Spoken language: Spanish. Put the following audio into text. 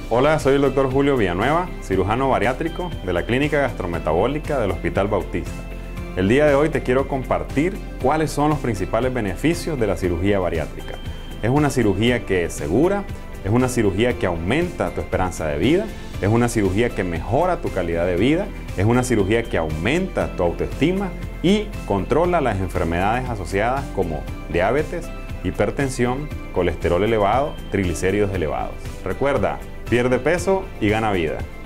Hola, soy el Dr. Julio Villanueva, cirujano bariátrico de la Clínica Gastrometabólica del Hospital Bautista. El día de hoy te quiero compartir cuáles son los principales beneficios de la cirugía bariátrica. Es una cirugía que es segura, es una cirugía que aumenta tu esperanza de vida, es una cirugía que mejora tu calidad de vida, es una cirugía que aumenta tu autoestima y controla las enfermedades asociadas como diabetes, hipertensión, colesterol elevado, triglicéridos elevados. Recuerda, pierde peso y gana vida.